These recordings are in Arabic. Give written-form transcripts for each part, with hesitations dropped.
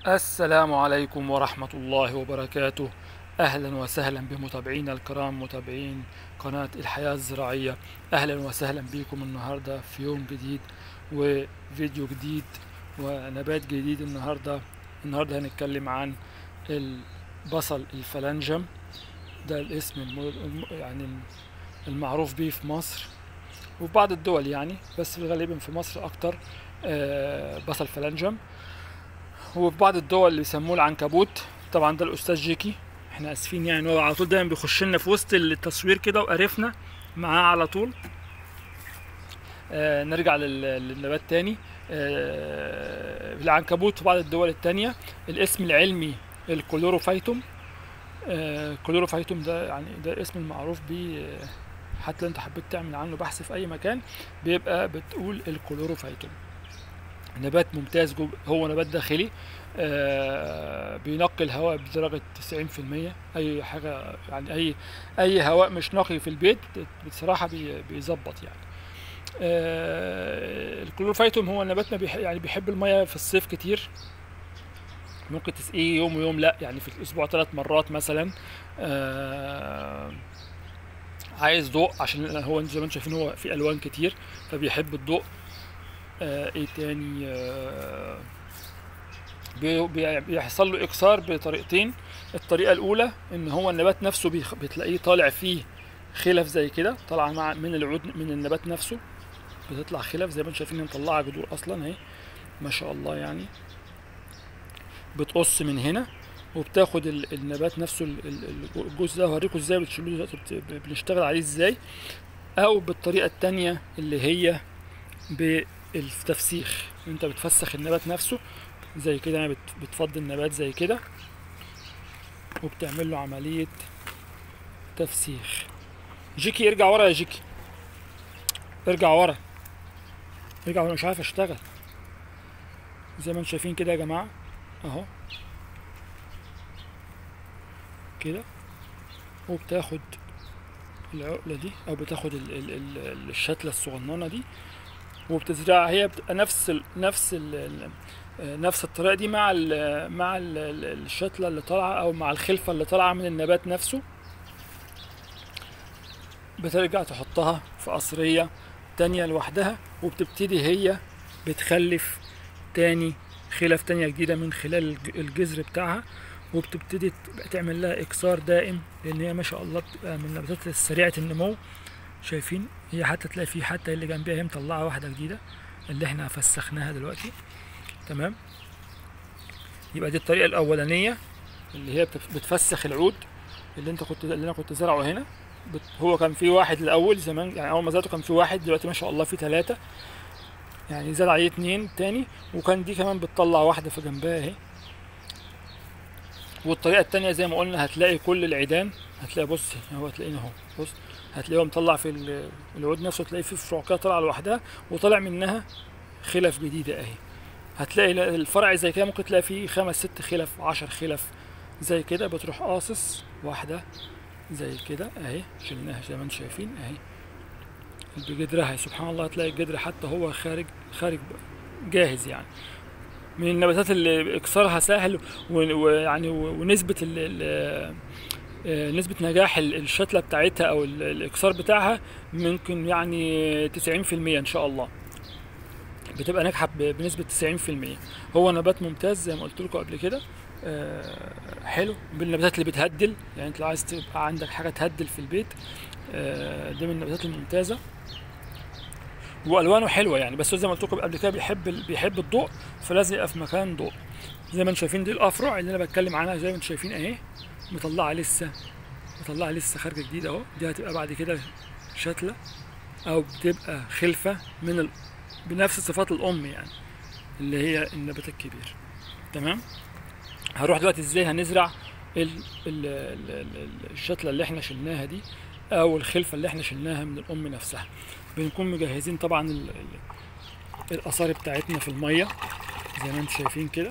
السلام عليكم ورحمة الله وبركاته. أهلا وسهلا بمتابعينا الكرام، متابعين قناة الحياة الزراعية. أهلا وسهلا بكم النهاردة في يوم جديد وفيديو جديد ونبات جديد. النهاردة هنتكلم عن البصل الفلنجم. ده الاسم يعني المعروف به في مصر وفي بعض الدول يعني، بس غالبا في مصر أكتر. بصل فلنجم. وفي بعض الدول اللي بيسموه العنكبوت. طبعا ده الاستاذ جيكي، احنا اسفين يعني، هو على طول دايما بيخش لنا في وسط التصوير كده وقرفنا معاه على طول. نرجع للنبات تاني. العنكبوت في بعض الدول التانية الاسم العلمي الكلوروفايتوم. كلوروفايتوم ده يعني ده الاسم المعروف بيه. حتى لو انت حبيت تعمل عنه بحث في اي مكان بيبقى بتقول الكلوروفايتوم. نبات ممتاز، هو نبات داخلي. بينقي الهواء بدرجة 90%. أي حاجة يعني أي هواء مش نقي في البيت بصراحة بيظبط يعني. الكلوروفايتوم هو نبات ما يعني بيحب المية في الصيف كتير. ممكن تسقيه يوم ويوم لا، يعني في الأسبوع 3 مرات مثلا. عايز ضوء عشان هو زي ما انتم شايفين هو في ألوان كتير فبيحب الضوء. ايه تاني؟ بيحصل له اكسار بطريقتين. الطريقه الاولى ان هو النبات نفسه بتلاقيه طالع فيه خلف زي كده، طالعه من العود من النبات نفسه. بتطلع خلف زي ما انتم شايفين، مطلعه جذور اصلا اهي، ما شاء الله يعني. بتقص من هنا وبتاخد النبات نفسه الجزء ده. هوريكم ازاي بتشيلوه دلوقتي، بنشتغل عليه ازاي. او بالطريقه التانية اللي هي بالتفسيخ، انت بتفسخ النبات نفسه زي كده يعني. بتفضي النبات زي كده وبتعمل له عملية تفسيخ. جيكي ارجع ورا يا جيكي، ارجع ورا، ارجع ورا، مش عارف اشتغل. زي ما انتم شايفين كده يا جماعة اهو كده. وبتاخد العقلة دي او بتاخد الشتلة الصغننة دي وبتزرعها. هي بتبقى نفس الطريقة دي مع الشتلة اللي طالعة او مع الخلفة اللي طالعة من النبات نفسه. بترجع تحطها في قصرية تانية لوحدها وبتبتدي هي بتخلف تاني خلف تانية جديدة من خلال الجذر بتاعها. وبتبتدي تعمل لها إكسار دائم، لأن هي ما شاء الله بتبقى من النباتات سريعة النمو. شايفين هي حتى تلاقي فيه حتى اللي جنبها هي مطلعة واحدة جديدة اللي احنا فسخناها دلوقتي. تمام. يبقى دي الطريقة الأولانية اللي هي بتفسخ العود اللي انا كنت زرعه هنا. هو كان في واحد الاول زمان يعني، اول ما زرعته كان في واحد، دلوقتي ما شاء الله في 3 يعني. زرع عليه 2 تاني، وكان دي كمان بتطلع واحده في جنبها اهي. والطريقه التانية زي ما قلنا هتلاقي كل العيدان، هتلاقي بص هو هتلاقينا اهو، بص هتلاقيه مطلع في العود نفسه، تلاقي فيه فروع كده طالعه لوحدها وطالع منها خلف جديده اهي. هتلاقي الفرع زي كده ممكن تلاقي فيه 5 6 خلف 10 خلف زي كده. بتروح قاصص واحده زي كده اهي، شلناها زي ما انتم شايفين اهي بجدرها. سبحان الله تلاقي الجدر حتى هو خارج جاهز يعني. من النباتات اللي اكسارها سهل ويعني ونسبة نسبة نجاح الشتلة بتاعتها او الاكسار بتاعها ممكن يعني 90% ان شاء الله. بتبقى ناجحة بنسبة 90%. هو نبات ممتاز زي ما قلت لكم قبل كده. حلو بالنباتات اللي بتهدل يعني. انت لو عايز تبقى عندك حاجة تهدل في البيت، ده من النباتات الممتازة. والوانه حلوه يعني، بس زي ما قلت لكم قبل كده بيحب الضوء، فلازم يبقى في مكان ضوء. زي ما انتم شايفين دي الافرع اللي انا بتكلم عنها، زي ما انتم شايفين اهي مطلعه لسه خارجه جديده اهو. دي هتبقى بعد كده شتله او بتبقى خلفه بنفس صفات الام يعني، اللي هي النبات الكبير. تمام. هروح دلوقتي ازاي هنزرع الشتله اللي احنا شلناها دي او الخلفه اللي احنا شلناها من الام نفسها. بنكون مجهزين طبعا الآثار بتاعتنا في المية زي ما انتم شايفين كده،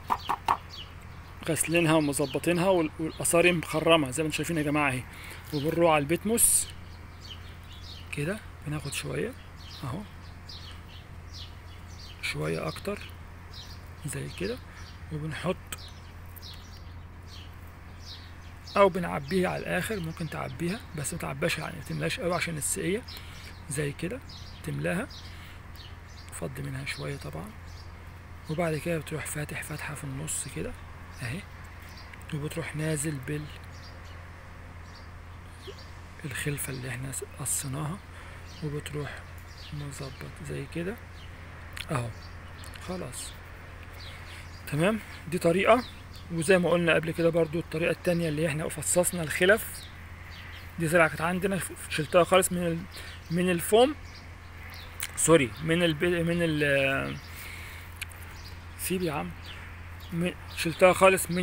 غسلينها ومظبطينها والآثار مخرمة زي ما انتم شايفين يا جماعة اهي. وبنروح على البتموس كده، بناخد شوية اهو، شوية أكتر زي كده، وبنحط او بنعبيها على الاخر. ممكن تعبيها بس متعباش يعني متملاش قوي عشان السقية. زي كده تملاها، تفضي منها شوية طبعا، وبعد كده بتروح فاتح فتحة في النص كده اهي، وبتروح نازل بالخلفة اللي احنا قصيناها، وبتروح مظبط زي كده اهو. خلاص تمام. دي طريقة. وزي ما قلنا قبل كده برضو الطريقة التانية اللي احنا فصصنا الخلف، دي زرعة كانت عندنا شلتها خالص من الفوم، سوري من سيب يا عم، شلتها خالص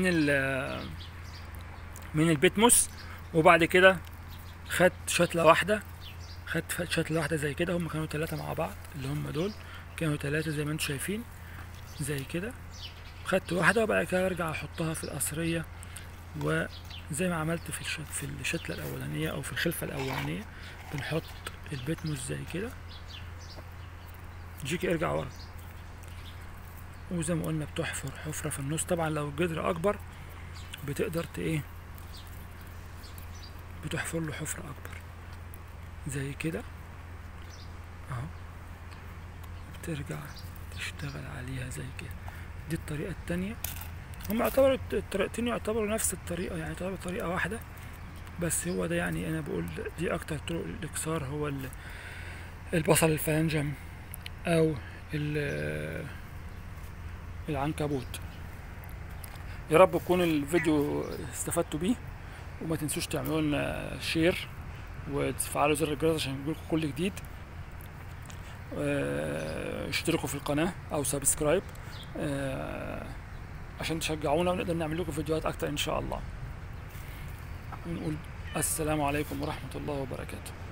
من البتموس. وبعد كده خدت شتلة واحدة زي كده، هم كانوا 3 مع بعض، اللي هم دول كانوا 3 زي ما انتم شايفين زي كده. خدت واحدة وبعد كده ارجع احطها في القصرية، وزي ما عملت في الشتلة الاولانية او في الخلفة الاولانية، بنحط البتموس زي كده. جيكي ارجع ورا، وزي ما قلنا بتحفر حفرة في النص. طبعا لو الجذر اكبر بتقدر ايه، بتحفر له حفرة اكبر زي كده اهو، بترجع تشتغل عليها زي كده. دي الطريقة التانية. هم يعتبروا الطريقتين يعتبروا نفس الطريقة، يعني تعتبر طريقة واحدة، بس هو ده يعني انا بقول دي اكتر طرق الاكسار، هو البصل الفلنجم او العنكبوت. يا رب يكون الفيديو استفدتوا بيه، وما تنسوش تعملوا لنا شير وتفعلوا زر الجرس عشان يجيلكم كل جديد. اشتركوا في القناة او سبسكرايب عشان تشجعونا ونقدر نعمل لكم فيديوهات اكتر ان شاء الله. ونقول السلام عليكم ورحمة الله وبركاته.